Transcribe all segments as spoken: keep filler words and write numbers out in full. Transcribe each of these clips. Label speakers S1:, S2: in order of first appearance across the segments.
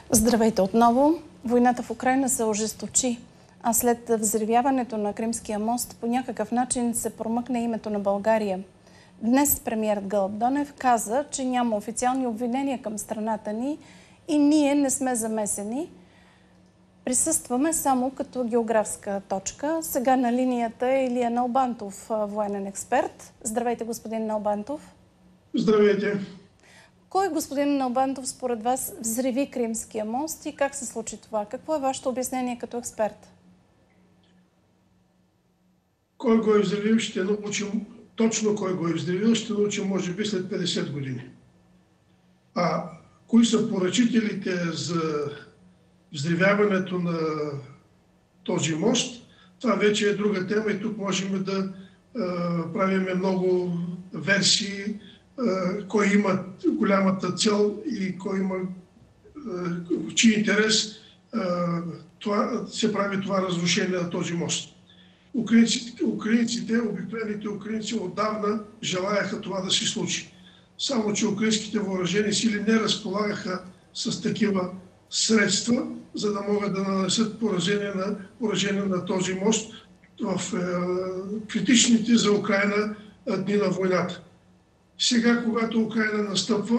S1: Здравейте отново. Войната в Украйна се ожесточи, а след взривяването на Кримския мост по някакъв начин се промъкне името на България. Днес премиерът Гълъб Донев каза, че няма официални обвинения към страната ни и ние не сме замесени. Присъстваме само като географска точка. Сега на линията е Илия Налбантов, военен експерт. Здравейте, господин Налбантов.
S2: Здравейте.
S1: Кой, господин Налбантов, според вас взриви Кримския мост и как се случи това? Какво е вашето обяснение като експерт?
S2: Кой го е взривил, ще научим точно кой го е взривил, ще научим може би след петдесет години. А кои са поръчителите за взривяването на този мост, това вече е друга тема и тук можем да а, правим много версии, а, кой има голямата цел и кой има в чий интерес а, това, се прави това разрушение на този мост. Украинците, украинците, обикновените украинци отдавна желаяха това да се случи. Само че украинските въоръжени сили не разполагаха с такива средства, за да могат да нанесат поражение на, поражение на този мост в е, критичните за Украйна дни на войната. Сега, когато Украйна настъпва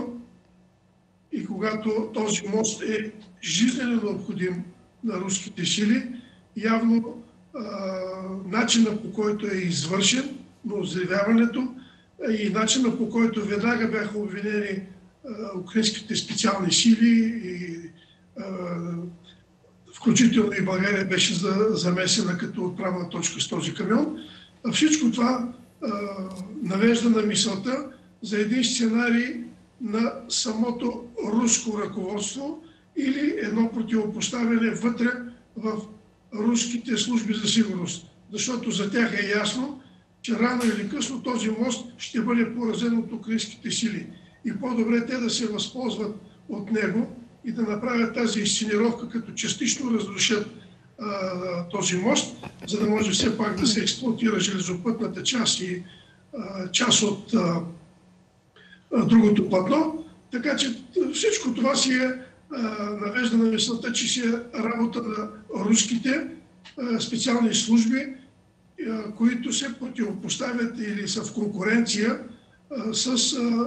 S2: и когато този мост е жизнено необходим на руските сили, явно начина, по който е извършен на взривяването и начина, по който веднага бяха обвинени а, украинските специални сили и а, включително и България беше за, замесена като отправна точка с този камион. А всичко това а, навежда на мисълта за един сценарий на самото руско ръководство или едно противопоставяне вътре в руските служби за сигурност. Защото за тях е ясно, че рано или късно този мост ще бъде поразен от украинските сили. И по-добре те да се възползват от него и да направят тази изценировка, като частично разрушат а, този мост, за да може все пак да се експлоатира железопътната част и а, част от а, а, другото платно. Така че всичко това си е навежда на мисълта, че си е работа на руските специални служби, които се противопоставят или са в конкуренция с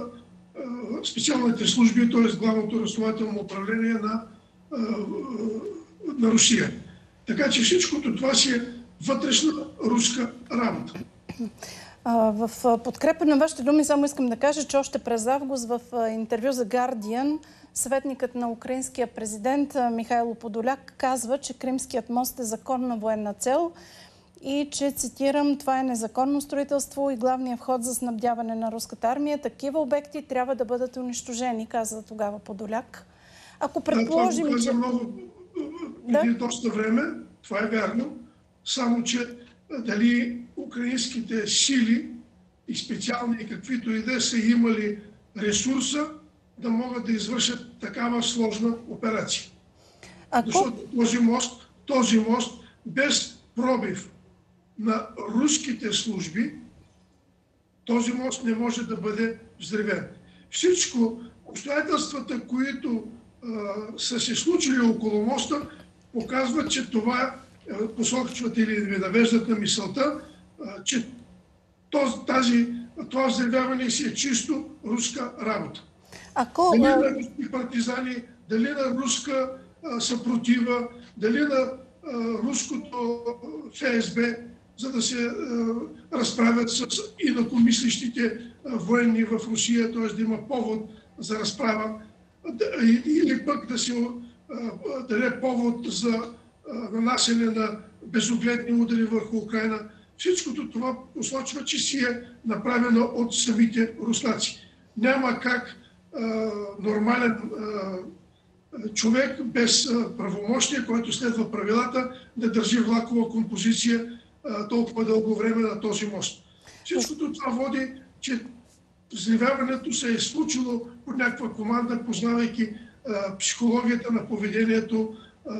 S2: специалните служби, т.е. главното разузнавателно управление на, на Русия. Така че всичкото това си е вътрешна руска работа.
S1: В подкрепа на вашите думи само искам да кажа, че още през август в интервю за Guardian съветникът на украинския президент Михайло Подоляк казва, че Кримският мост е законна военна цел и че, цитирам, това е незаконно строителство и главният вход за снабдяване на руската армия. Такива обекти трябва да бъдат унищожени, каза тогава Подоляк. Ако предположим,
S2: да, това го
S1: че...
S2: каза много преди да? доста време, това е вярно, само че дали украинските сили и специални и каквито и да са имали ресурса да могат да извършат такава сложна операция. Ако... Защото този мост, този мост без пробив на руските служби, този мост не може да бъде взривен. Всичко, обстоятелствата, които а, са се случили около моста, показват, че това посочват или ви навеждат на мисълта, а, че този, тази, това взривяване си е чисто руска работа.
S1: Ако...
S2: Дали на руски партизани, дали на руска а, съпротива, дали на а, руското ФСБ, за да се а, разправят с инакомислещите а, военни в Русия, т.е. да има повод за разправа, да, или пък да се а, даде повод за а, нанасене на безогледни удари върху Украйна. Всичкото това посочва, че си е направено от самите руснаци. Няма как нормален човек без правомощие, който следва правилата, да държи влакова композиция толкова дълго време на този мост. Всичкото това води, че взривяването се е случило по някаква команда, познавайки психологията на поведението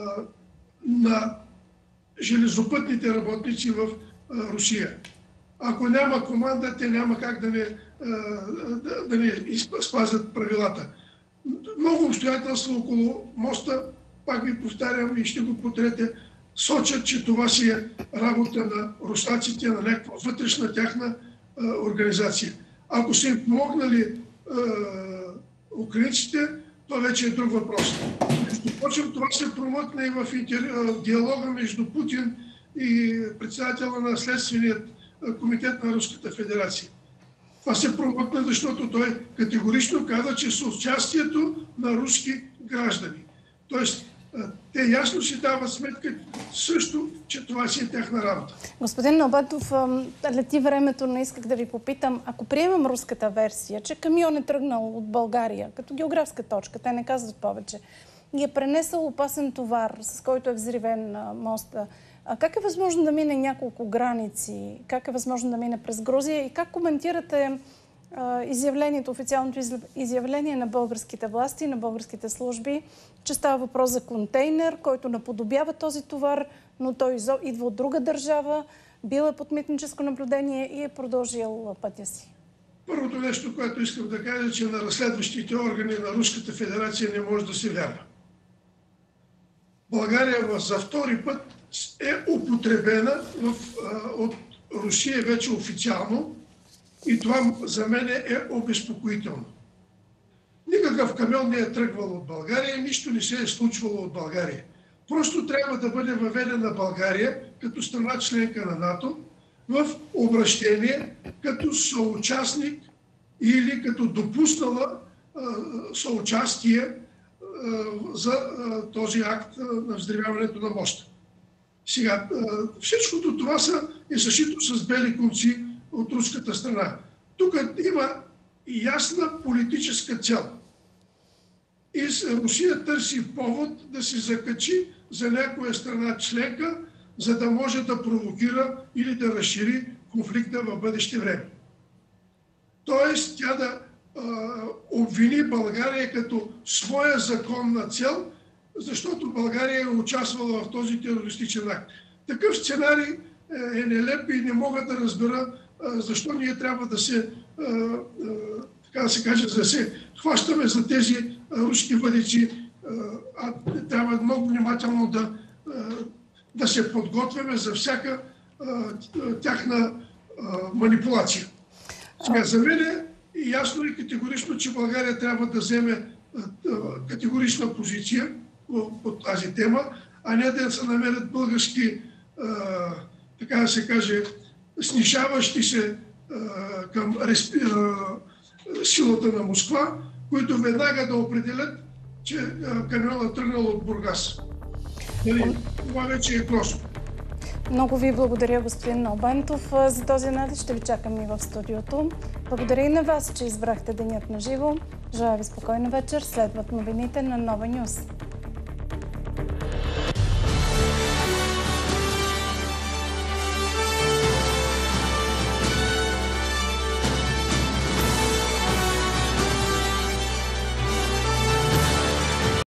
S2: на железопътните работници в Русия. Ако няма команда, те няма как да не, да, да не спазят правилата. много обстоятелства около моста, пак ви повтарям и ще го потрете, сочат, че това си е работа на руснаците, на някаква вътрешна тяхна а, организация. Ако са им помогнали а, украинците, това вече е друг въпрос. Между прочим, това се промъкна и в интер... диалога между Путин и председателя на Следственият комитет на Руската федерация. Това се промъкна, защото той категорично каза, че с участието на руски граждани. Тоест, те ясно си дават сметка също, че това си е тяхна работа.
S1: Господин Налбантов, лети времето, не исках да ви попитам. Ако приемам руската версия, че камион е тръгнал от България, като географска точка, те не казват повече, и е пренесъл опасен товар, с който е взривен моста, как е възможно да мине няколко граници? Как е възможно да мине през Грузия? И как коментирате изявлението, официалното изявление на българските власти, на българските служби, че става въпрос за контейнер, който наподобява този товар, но той идва от друга държава, бил е под митническо наблюдение и е продължил пътя си?
S2: Първото нещо, което искам да кажа, че на разследващите органи на Руската федерация не може да се вярва. България за втори път е употребена в, от Русия вече официално и това за мен е обезпокоително. Никакъв камион не е тръгвал от България и нищо не се е случвало от България. Просто трябва да бъде въведена България като страна членка на НАТО в обращение като съучастник или като допуснала а, съучастие а, за а, този акт а, на взривяването на моста. Сега, а, всичкото това са, е съшито с бели конци от руската страна. Тук има ясна политическа цел. И Русия търси повод да се закачи за някоя страна членка, за да може да провокира или да разшири конфликта в бъдеще време. Тоест тя да а, обвини България като своя законна цел, защото България е участвала в този терористичен акт. Такъв сценарий е нелеп и не мога да разбера а, защо ние трябва да се, а, а, така да се каже, да се хващаме за тези а, руски въдици, а, а трябва много внимателно да, а, да се подготвяме за всяка а, тяхна а, манипулация. Сега, за мен е ясно и категорично, че България трябва да вземе категорична позиция по, по тази тема, а не да се намерят български, а, така да се каже, снишаващи се а, към респи, а, силата на Москва, които веднага да определят, че камионът е тръгнал от Бургас. Дали, това вече е просто.
S1: Много ви благодаря, господин Налбантов, за този анализ. Ще ви чакам и в студиото. Благодаря и на вас, че избрахте денят на живо. Желая ви спокойна вечер. Следват новините на Нова Нюз.